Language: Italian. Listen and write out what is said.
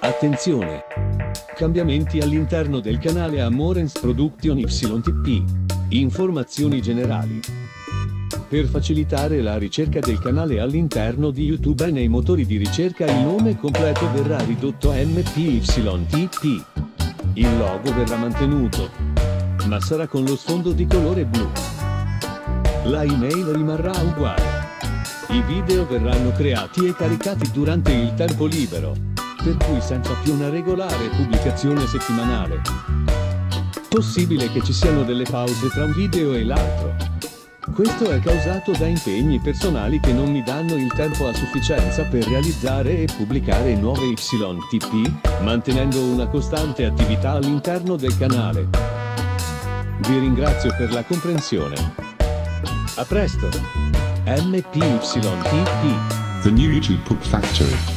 Attenzione! Cambiamenti all'interno del canale Amorens Production YTP. Informazioni generali. Per facilitare la ricerca del canale all'interno di YouTube e nei motori di ricerca il nome completo verrà ridotto a MPYTP. Il logo verrà mantenuto, ma sarà con lo sfondo di colore blu. La email rimarrà uguale. I video verranno creati e caricati durante il tempo libero, per cui senza più una regolare pubblicazione settimanale. Possibile che ci siano delle pause tra un video e l'altro. Questo è causato da impegni personali che non mi danno il tempo a sufficienza per realizzare e pubblicare nuove YTP, mantenendo una costante attività all'interno del canale. Vi ringrazio per la comprensione. A presto! MPYTP. The new YouTube Poop Factory.